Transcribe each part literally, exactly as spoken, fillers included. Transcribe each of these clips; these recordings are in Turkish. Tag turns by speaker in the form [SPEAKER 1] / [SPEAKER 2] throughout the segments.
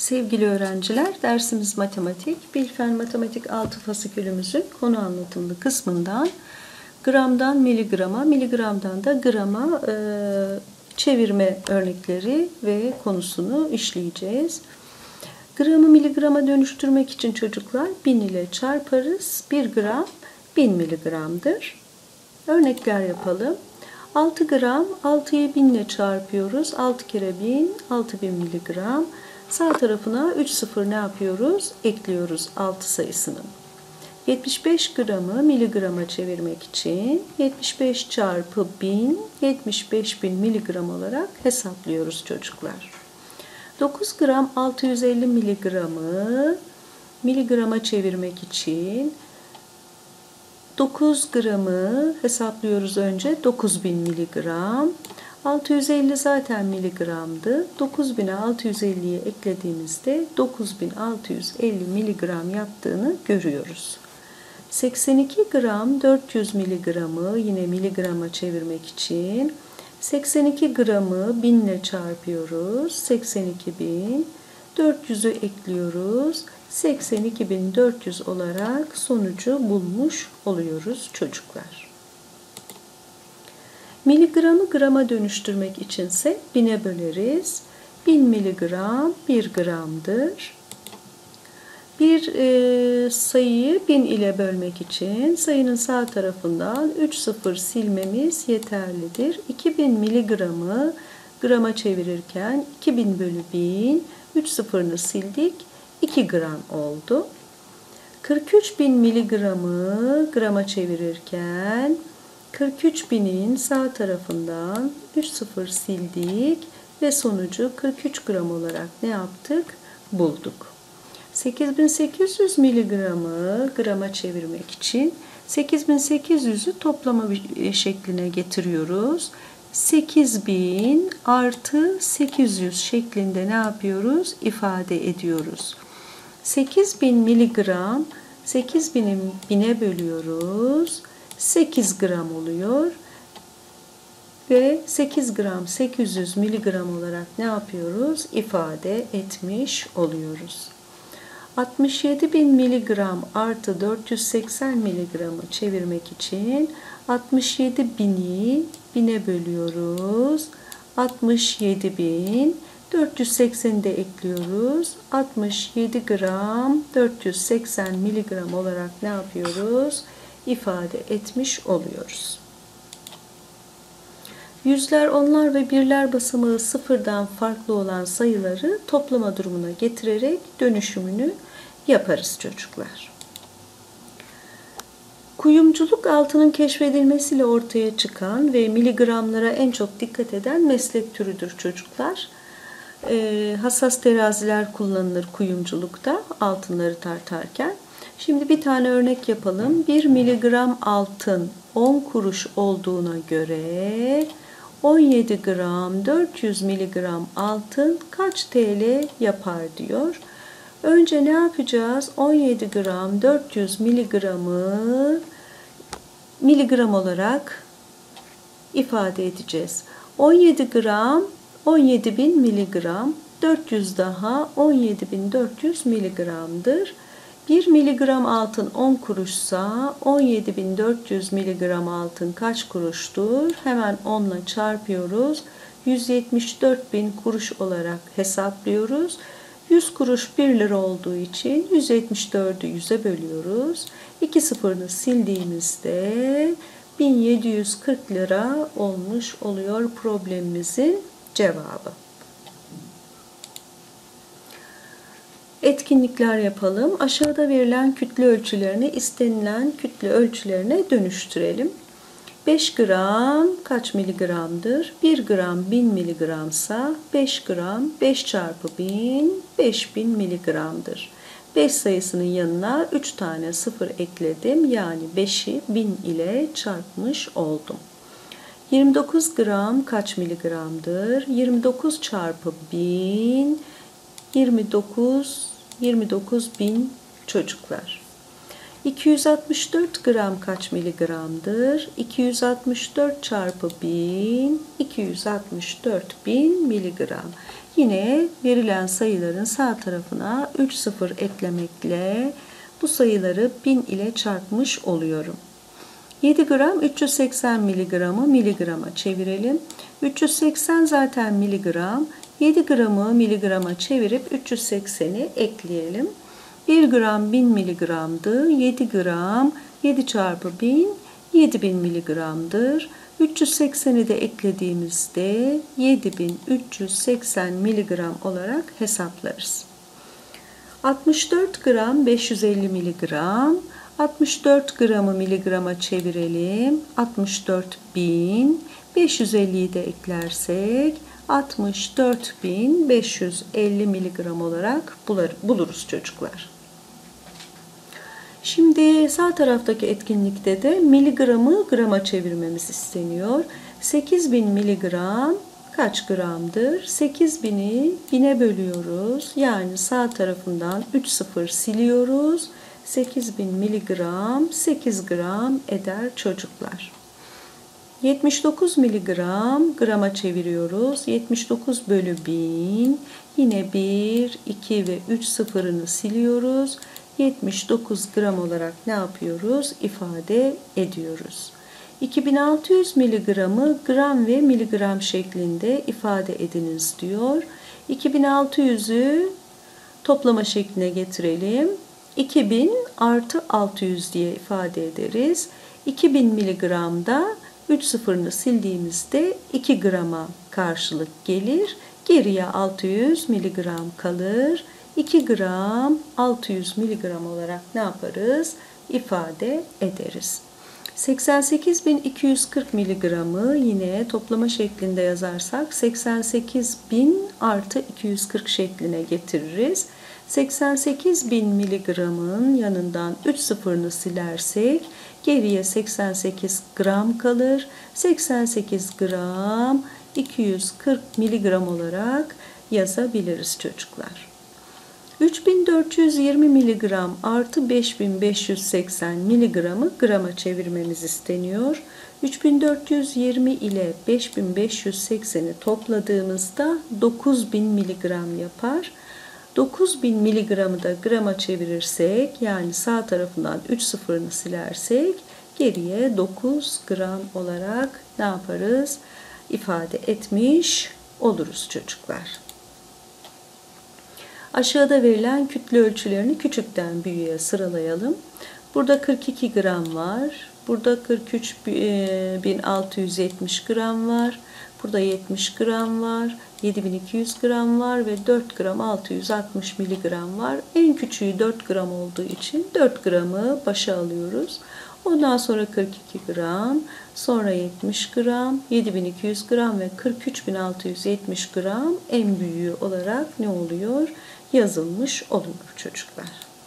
[SPEAKER 1] Sevgili öğrenciler, dersimiz matematik. Bilfen Matematik altı fasikülümüzün konu anlatımlı kısmından gramdan miligrama, miligramdan da grama e, çevirme örnekleri ve konusunu işleyeceğiz. Gramı miligrama dönüştürmek için çocuklar bin ile çarparız. bir gram bin miligramdır. Örnekler yapalım. altı gram, altıyı bin ile çarpıyoruz. altı kere bin, altı bin miligram. Sağ tarafına üç sıfır ne yapıyoruz? Ekliyoruz altı sayısının. yetmiş beş gramı miligrama çevirmek için yetmiş beş çarpı bin, yetmiş beş bin miligram olarak hesaplıyoruz çocuklar. dokuz gram altı yüz elli miligramı miligrama çevirmek için dokuz gramı hesaplıyoruz önce. dokuz bin miligram. altı yüz elli zaten miligramdı. dokuz bine altı yüz elliyi eklediğimizde dokuz bin altı yüz elli miligram yaptığını görüyoruz. seksen iki gram dört yüz miligramı yine miligrama çevirmek için seksen iki gramı bin ile çarpıyoruz. seksen iki bin. dört yüzü ekliyoruz. seksen iki bin dört yüz olarak sonucu bulmuş oluyoruz çocuklar. Miligramı grama dönüştürmek içinse bine böleriz. bin miligram bir gramdır. Bir e, sayıyı bin ile bölmek için sayının sağ tarafından üç sıfır silmemiz yeterlidir. iki bin miligramı grama çevirirken iki bin bölü bin, üç sıfırını sildik, iki gram oldu. kırk üç bin miligramı grama çevirirken kırk üç binin sağ tarafından üç sıfır sildik ve sonucu kırk üç gram olarak ne yaptık? Bulduk. sekiz bin sekiz yüz miligramı grama çevirmek için sekiz bin sekiz yüzü toplama şekline getiriyoruz. sekiz bin artı sekiz yüz şeklinde ne yapıyoruz? İfade ediyoruz. sekiz bin miligram sekiz bini bine bölüyoruz. sekiz gram oluyor ve sekiz gram sekiz yüz miligram olarak ne yapıyoruz? İfade etmiş oluyoruz. altmış yedi bin miligram artı dört yüz seksen miligramı çevirmek için altmış yedi bini bine bölüyoruz. altmış yedi bin, dört yüz sekseni de ekliyoruz. altmış yedi gram dört yüz seksen miligram olarak ne yapıyoruz? İfade etmiş oluyoruz. Yüzler, onlar ve birler basamağı sıfırdan farklı olan sayıları toplama durumuna getirerek dönüşümünü yaparız çocuklar. Kuyumculuk altının keşfedilmesiyle ortaya çıkan ve miligramlara en çok dikkat eden meslek türüdür çocuklar. E, hassas teraziler kullanılır kuyumculukta altınları tartarken. Şimdi bir tane örnek yapalım. bir miligram altın on kuruş olduğuna göre on yedi gram dört yüz miligram altın kaç T L yapar diyor. Önce ne yapacağız? on yedi gram dört yüz miligramı miligram olarak ifade edeceğiz. on yedi gram on yedi bin miligram, dört yüz daha on yedi bin dört yüz miligramdır. bir miligram altın on kuruşsa on yedi bin dört yüz miligram altın kaç kuruştur? Hemen on ile çarpıyoruz. yüz yetmiş dört bin kuruş olarak hesaplıyoruz. yüz kuruş bir lira olduğu için yüz yetmiş dördü yüze bölüyoruz. iki sıfırını sildiğimizde bin yedi yüz kırk lira olmuş oluyor problemimizin cevabı. Etkinlikler yapalım. Aşağıda verilen kütle ölçülerini istenilen kütle ölçülerine dönüştürelim. beş gram kaç miligramdır? bir gram bin miligramsa beş gram beş çarpı bin beş bin miligramdır. beş sayısının yanına üç tane sıfır ekledim. Yani beşi bin ile çarpmış oldum. yirmi dokuz gram kaç miligramdır? yirmi dokuz çarpı bin yirmi dokuz yirmi dokuz bin çocuklar. iki yüz altmış dört gram kaç miligramdır? iki yüz altmış dört çarpı bin, iki yüz altmış dört bin miligram. Yine verilen sayıların sağ tarafına üç sıfır eklemekle bu sayıları bin ile çarpmış oluyorum. yedi gram üç yüz seksen miligramı miligrama çevirelim. üç yüz seksen zaten miligram. yedi gramı miligrama çevirip üç yüz sekseni ekleyelim. bir gram bin miligramdı. yedi gram yedi çarpı bin yedi bin miligramdır. üç yüz sekseni de eklediğimizde yedi bin üç yüz seksen miligram olarak hesaplarız. altmış dört gram beş yüz elli miligram. altmış dört gramı miligrama çevirelim. altmış dört bin. beş yüz elliyi de eklersek altmış dört bin beş yüz elli miligram olarak buluruz çocuklar. Şimdi sağ taraftaki etkinlikte de miligramı grama çevirmemiz isteniyor. sekiz bin miligram kaç gramdır? sekiz bini bine bölüyoruz. Yani sağ tarafından üç sıfır siliyoruz. sekiz bin miligram sekiz gram eder çocuklar. yetmiş dokuz miligram grama çeviriyoruz. yetmiş dokuz bölü bin. Yine bir, iki ve üç sıfırını siliyoruz. yetmiş dokuz gram olarak ne yapıyoruz? İfade ediyoruz. iki bin altı yüz miligramı gram ve miligram şeklinde ifade ediniz diyor. iki bin altı yüzü toplama şekline getirelim. iki bin artı altı yüz diye ifade ederiz. iki bin miligramda üç sıfırını sildiğimizde iki grama karşılık gelir. Geriye altı yüz miligram kalır. iki gram altı yüz miligram olarak ne yaparız? İfade ederiz. seksen sekiz bin iki yüz kırk miligramı yine toplama şeklinde yazarsak seksen sekiz bin artı iki yüz kırk şekline getiririz. seksen sekiz bin miligramın yanından üç sıfırını silersek geriye seksen sekiz gram kalır. seksen sekiz gram iki yüz kırk miligram olarak yazabiliriz çocuklar. üç bin dört yüz yirmi miligram artı beş bin beş yüz seksen miligramı grama çevirmemiz isteniyor. üç bin dört yüz yirmi ile beş bin beş yüz sekseni topladığımızda dokuz bin miligram yapar. dokuz bin miligramı da grama çevirirsek yani sağ tarafından üç sıfırını silersek geriye dokuz gram olarak ne yaparız? İfade etmiş oluruz çocuklar. Aşağıda verilen kütle ölçülerini küçükten büyüğe sıralayalım. Burada kırk iki gram var. Burada kırk üç bin altı yüz yetmiş gram var. Burada yetmiş gram var. yedi bin iki yüz gram var ve dört gram altı yüz altmış miligram var. En küçüğü dört gram olduğu için dört gramı başa alıyoruz. Ondan sonra kırk iki gram, sonra yetmiş gram, yedi bin iki yüz gram ve kırk üç bin altı yüz yetmiş gram en büyüğü olarak ne oluyor? Yazılmış oluyor çocuklar.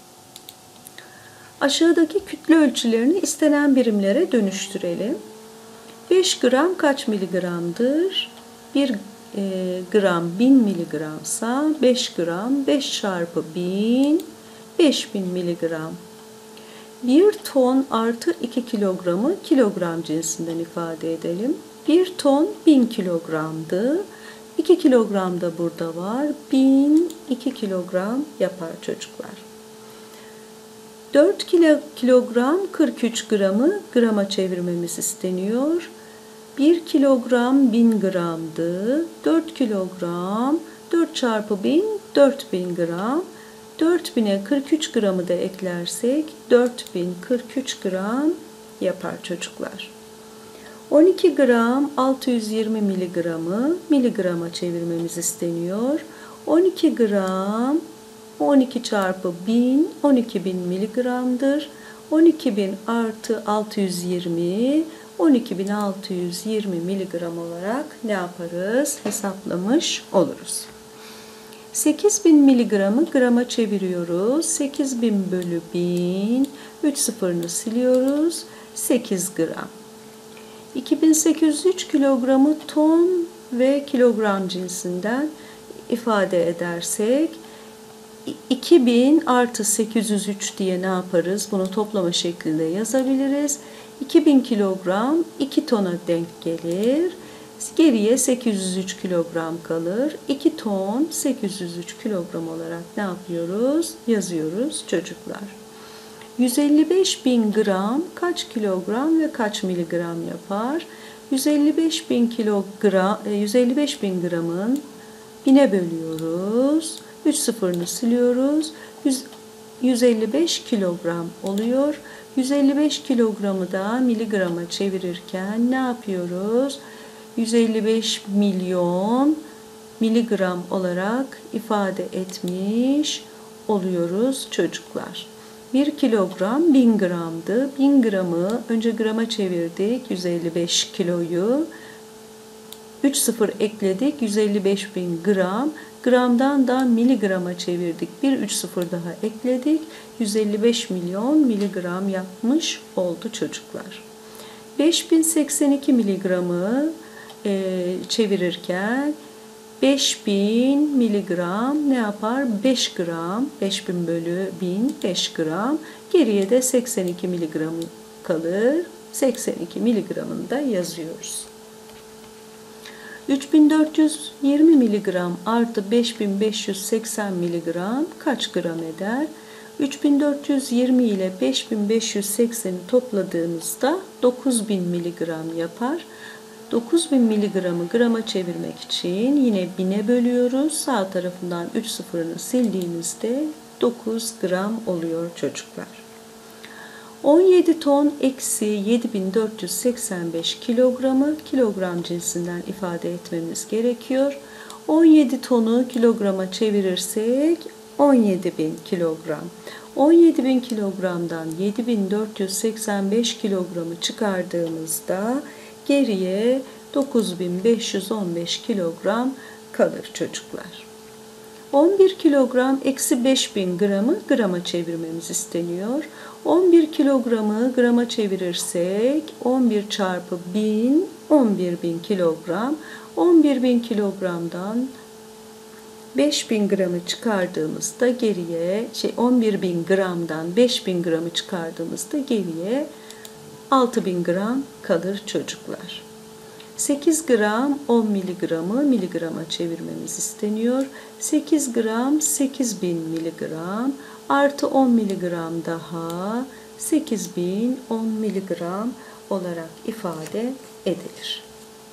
[SPEAKER 1] Aşağıdaki kütle ölçülerini istenen birimlere dönüştürelim. beş gram kaç miligramdır? bir e, gram bin miligramsa beş gram beş çarpı bin beş bin miligram. bir ton artı iki kilogramı kilogram cinsinden ifade edelim. bir ton bin kilogramdı. iki kilogram da burada var. bin iki kilogram yapar çocuklar. dört kilogram kırk üç gramı grama çevirmemiz isteniyor. bir kilogram bin gramdı. dört kilogram dört çarpı bin dört bin gram. dört bine kırk üç gramı da eklersek dört bin kırk üç gram yapar çocuklar. on iki gram altı yüz yirmi miligramı miligrama çevirmemiz isteniyor. on iki gram on iki çarpı bin on iki bin miligramdır. on iki bin artı altı yüz yirmi on iki bin altı yüz yirmi miligram olarak ne yaparız? Hesaplamış oluruz. sekiz bin miligramı grama çeviriyoruz. sekiz bin bölü bin. üç sıfırını siliyoruz. sekiz gram. iki bin sekiz yüz üç kilogramı ton ve kilogram cinsinden ifade edersek iki bin artı sekiz yüz üç diye ne yaparız? Bunu toplama şeklinde yazabiliriz. iki bin kilogram iki tona denk gelir. Geriye sekiz yüz üç kilogram kalır. iki ton sekiz yüz üç kilogram olarak ne yapıyoruz? Yazıyoruz çocuklar. yüz elli beş bin gram kaç kilogram ve kaç miligram yapar? yüz elli beş bin kilogram, yüz elli beş bin gramın bine bölüyoruz. üç sıfırını siliyoruz. yüz elli beş kilogram oluyor. yüz elli beş kilogramı da miligrama çevirirken ne yapıyoruz? yüz elli beş milyon miligram olarak ifade etmiş oluyoruz çocuklar. bir kilogram bin gramdı. bin gramı önce grama çevirdik. yüz elli beş kiloyu. üç sıfır ekledik. yüz elli beş bin gram. Gramdan da miligrama çevirdik. Bir üç sıfır daha ekledik. yüz elli beş milyon miligram yapmış oldu çocuklar. beş bin seksen iki miligramı e, çevirirken beş bin miligram ne yapar? beş gram. beş bin bölü bin beş gram. Geriye de seksen iki miligram kalır. seksen iki miligramını da yazıyoruz. üç bin dört yüz yirmi miligram artı beş bin beş yüz seksen miligram kaç gram eder? üç bin dört yüz yirmi ile beş bin beş yüz sekseni topladığımızda dokuz bin miligram yapar. dokuz bin miligramı grama çevirmek için yine bine bölüyoruz. Sağ tarafından üç sıfırını sildiğimizde dokuz gram oluyor çocuklar. on yedi ton eksi yedi bin dört yüz seksen beş kilogramı kilogram cinsinden ifade etmemiz gerekiyor. on yedi tonu kilograma çevirirsek on yedi bin kilogram. on yedi bin kilogramdan yedi bin dört yüz seksen beş kilogramı çıkardığımızda geriye dokuz bin beş yüz on beş kilogram kalır çocuklar. on bir kilogram eksi beş bin gramı grama çevirmemiz isteniyor. on bir kilogramı grama çevirirsek on bir çarpı bin on bir bin kilogram. on bir bin kilogramdan beş bin gramı çıkardığımızda geriye şey on bir bin gramdan beş bin gramı çıkardığımızda geriye altı bin gram kalır çocuklar. sekiz gram on miligramı miligrama çevirmemiz isteniyor. sekiz gram sekiz bin miligram artı on miligram daha sekiz bin on miligram olarak ifade edilir.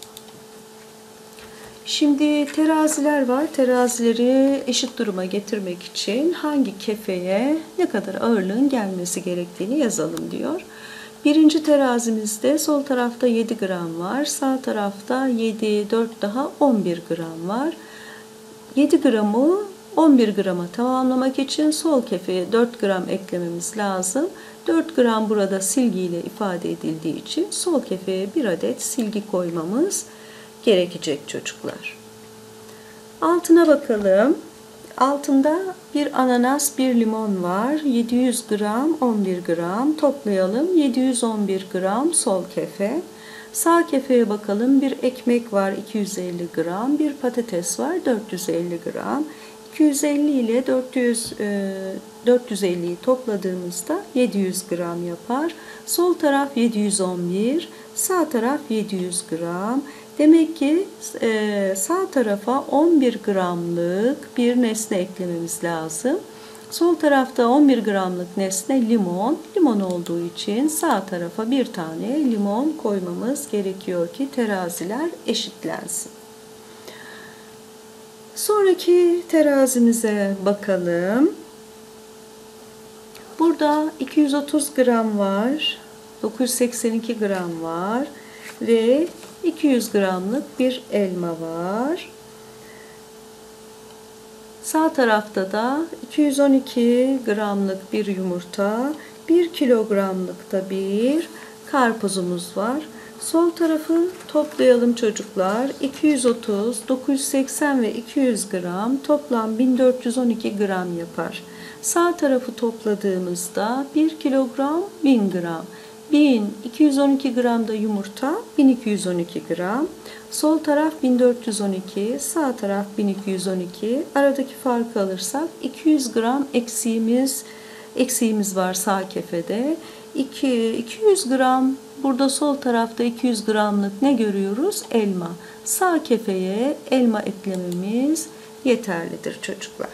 [SPEAKER 1] Şimdi teraziler var. Terazileri eşit duruma getirmek için hangi kefeye ne kadar ağırlığın gelmesi gerektiğini yazalım diyor. Birinci terazimizde sol tarafta yedi gram var. Sağ tarafta yedi, dört daha on bir gram var. yedi gramı on bir grama tamamlamak için sol kefeye dört gram eklememiz lazım. dört gram burada silgiyle ifade edildiği için sol kefeye bir adet silgi koymamız gerekecek çocuklar. Altına bakalım. Altında bir ananas, bir limon var. yedi yüz gram, on bir gram. Toplayalım. yedi yüz on bir gram sol kefe. Sağ kefeye bakalım. Bir ekmek var, iki yüz elli gram. Bir patates var, dört yüz elli gram. iki yüz elli ile dört yüz, dört yüz elliyi topladığımızda yedi yüz gram yapar. Sol taraf yedi yüz on bir, sağ taraf yedi yüz gram. Demek ki e, sağ tarafa on bir gramlık bir nesne eklememiz lazım. Sol tarafta on bir gramlık nesne limon. Limon olduğu için sağ tarafa bir tane limon koymamız gerekiyor ki teraziler eşitlensin. Sonraki terazimize bakalım. Burada iki yüz otuz gram var. dokuz yüz seksen iki gram var. Ve iki yüz gramlık bir elma var. Sağ tarafta da iki yüz on iki gramlık bir yumurta, bir kilogramlık da bir karpuzumuz var. Sol tarafı toplayalım çocuklar. iki yüz otuz, dokuz yüz seksen ve iki yüz gram toplam bin dört yüz on iki gram yapar. Sağ tarafı topladığımızda bir kilogram bin gram. bin iki yüz on iki gram da yumurta, bin iki yüz on iki gram. Sol taraf bin dört yüz on iki, sağ taraf bin iki yüz on iki. Aradaki farkı alırsak iki yüz gram eksiğimiz eksiğimiz var sağ kefede. iki, iki yüz gram, burada sol tarafta iki yüz gramlık ne görüyoruz? Elma. Sağ kefeye elma eklememiz yeterlidir çocuklar.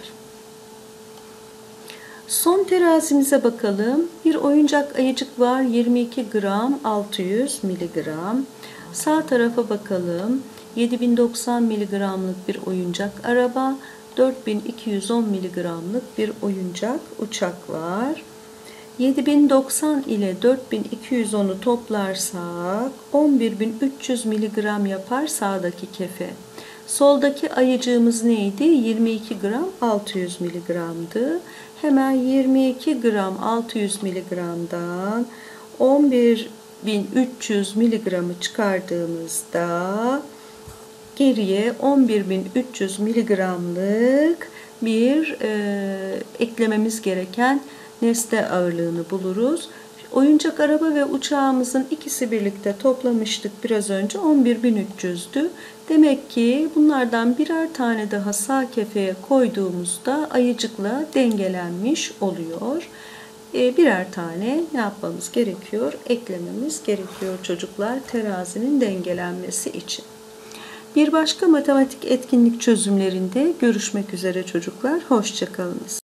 [SPEAKER 1] Son terazimize bakalım. Bir oyuncak ayıcık var, yirmi iki gram, altı yüz miligram. Sağ tarafa bakalım. yedi bin doksan miligramlık bir oyuncak araba, dört bin iki yüz on miligramlık bir oyuncak uçak var. yedi bin doksan ile dört bin iki yüz onu toplarsak on bir bin üç yüz miligram yapar sağdaki kefe. Soldaki ayıcığımız neydi? yirmi iki gram altı yüz miligramdı. Hemen yirmi iki gram altı yüz miligramdan on bir bin üç yüz miligramı çıkardığımızda geriye on bir bin üç yüz miligramlık bir e, eklememiz gereken nesne ağırlığını buluruz. Oyuncak araba ve uçağımızın ikisi birlikte toplamıştık biraz önce, on bir bin üç yüzdü. Demek ki bunlardan birer tane daha sağ kefeye koyduğumuzda ayıcıkla dengelenmiş oluyor. E, birer tane ne yapmamız gerekiyor? Eklememiz gerekiyor çocuklar, terazinin dengelenmesi için. Bir başka matematik etkinlik çözümlerinde görüşmek üzere çocuklar. Hoşça kalınız.